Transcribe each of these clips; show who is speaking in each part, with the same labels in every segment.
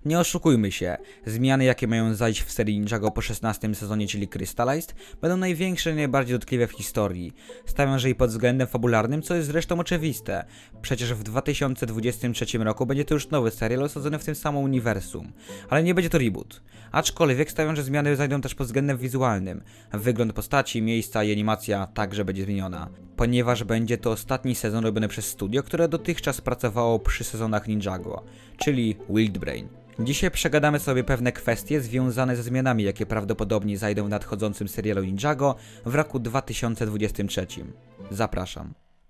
Speaker 1: Nie oszukujmy się, zmiany jakie mają zajść w serii Ninjago po 16 sezonie, czyli Crystalized, będą największe i najbardziej dotkliwe w historii. Stawiam, że i pod względem fabularnym, co jest zresztą oczywiste. Przecież w 2023 roku będzie to już nowy serial osadzony w tym samym uniwersum. Ale nie będzie to reboot. Aczkolwiek stawiam, że zmiany zajdą też pod względem wizualnym. Wygląd postaci, miejsca i animacja także będzie zmieniona. Ponieważ będzie to ostatni sezon robiony przez studio, które dotychczas pracowało przy sezonach Ninjago, czyli Wildbrain. Dzisiaj przegadamy sobie pewne kwestie związane ze zmianami, jakie prawdopodobnie zajdą w nadchodzącym serialu Ninjago w roku 2023. Zapraszam.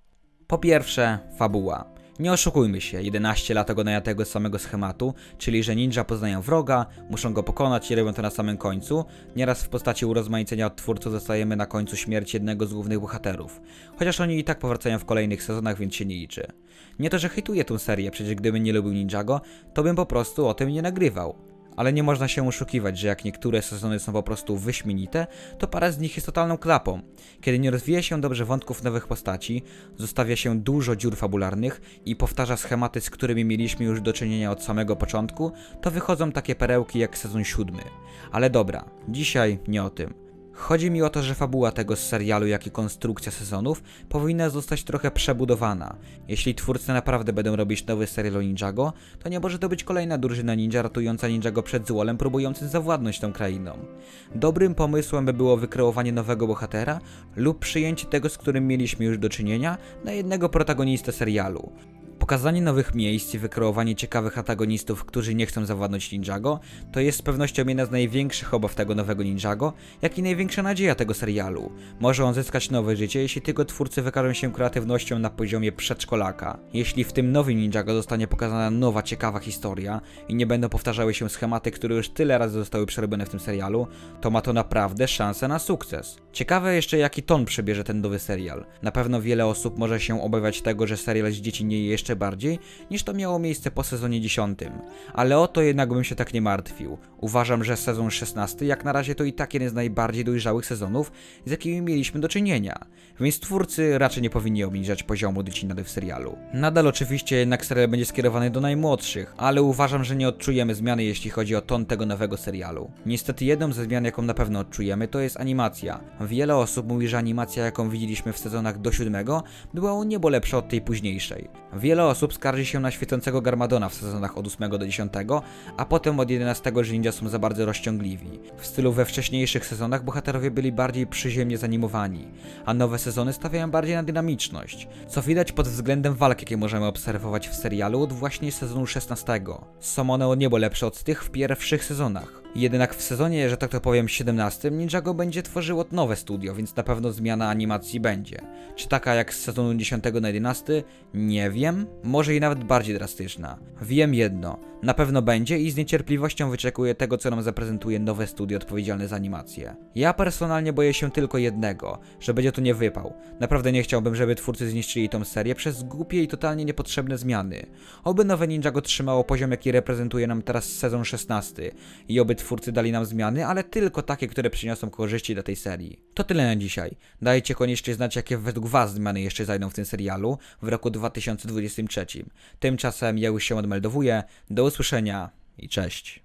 Speaker 1: Po pierwsze, fabuła. Nie oszukujmy się, 11 lat oglądania tego samego schematu, czyli że ninja poznają wroga, muszą go pokonać i robią to na samym końcu. Nieraz w postaci urozmaicenia od twórców zostajemy na końcu śmierci jednego z głównych bohaterów. Chociaż oni i tak powracają w kolejnych sezonach, więc się nie liczy. Nie to, że hejtuję tę serię, przecież gdybym nie lubił Ninjago, to bym po prostu o tym nie nagrywał. Ale nie można się oszukiwać, że jak niektóre sezony są po prostu wyśmienite, to parę z nich jest totalną klapą. Kiedy nie rozwija się dobrze wątków nowych postaci, zostawia się dużo dziur fabularnych i powtarza schematy, z którymi mieliśmy już do czynienia od samego początku, to wychodzą takie perełki jak sezon 7. Ale dobra, dzisiaj nie o tym. Chodzi mi o to, że fabuła tego serialu, jak i konstrukcja sezonów powinna zostać trochę przebudowana. Jeśli twórcy naprawdę będą robić nowy serial o Ninjago, to nie może to być kolejna drużyna ninja ratująca Ninjago przed złolem próbującym zawładnąć tą krainą. Dobrym pomysłem by było wykreowanie nowego bohatera lub przyjęcie tego, z którym mieliśmy już do czynienia, na jednego protagonistę serialu. Pokazanie nowych miejsc i wykreowanie ciekawych antagonistów, którzy nie chcą zawładnąć Ninjago, to jest z pewnością jedna z największych obaw tego nowego Ninjago, jak i największa nadzieja tego serialu. Może on zyskać nowe życie, jeśli tylko twórcy wykażą się kreatywnością na poziomie przedszkolaka. Jeśli w tym nowym Ninjago zostanie pokazana nowa, ciekawa historia i nie będą powtarzały się schematy, które już tyle razy zostały przerobione w tym serialu, to ma to naprawdę szansę na sukces. Ciekawe jeszcze, jaki ton przybierze ten nowy serial. Na pewno wiele osób może się obawiać tego, że serial zdziecinnieje jeszcze bardziej niż to miało miejsce po sezonie 10. Ale o to jednak bym się tak nie martwił. Uważam, że sezon 16 jak na razie to i tak jeden z najbardziej dojrzałych sezonów, z jakimi mieliśmy do czynienia. Więc twórcy raczej nie powinni obniżać poziomu dycinady w serialu. Nadal oczywiście jednak serial będzie skierowany do najmłodszych, ale uważam, że nie odczujemy zmiany, jeśli chodzi o ton tego nowego serialu. Niestety jedną ze zmian, jaką na pewno odczujemy, to jest animacja. Wiele osób mówi, że animacja, jaką widzieliśmy w sezonach do 7, była o niebo lepsza od tej późniejszej. Wiele osób skarży się na świecącego Garmadona w sezonach od 8 do 10, a potem od 11, że ninja są za bardzo rozciągliwi. W stylu we wcześniejszych sezonach bohaterowie byli bardziej przyziemnie zanimowani, a nowe sezony stawiają bardziej na dynamiczność, co widać pod względem walk, jakie możemy obserwować w serialu od właśnie sezonu 16. Są one o niebo lepsze od tych w pierwszych sezonach. Jednak w sezonie, że tak to powiem, 17 Ninjago będzie tworzyło nowe studio, więc na pewno zmiana animacji będzie. Czy taka jak z sezonu 10 na 11? Nie wiem. Może i nawet bardziej drastyczna. Wiem jedno. Na pewno będzie i z niecierpliwością wyczekuję tego, co nam zaprezentuje nowe studio odpowiedzialne za animację. Ja personalnie boję się tylko jednego, że będzie to nie wypał. Naprawdę nie chciałbym, żeby twórcy zniszczyli tą serię przez głupie i totalnie niepotrzebne zmiany. Oby nowe Ninjago trzymało poziom, jaki reprezentuje nam teraz sezon 16 i oby twórcy dali nam zmiany, ale tylko takie, które przyniosą korzyści dla tej serii. To tyle na dzisiaj. Dajcie koniecznie znać, jakie według was zmiany jeszcze zajdą w tym serialu w roku 2023. Tymczasem ja już się odmeldowuję. Do usłyszenia i cześć.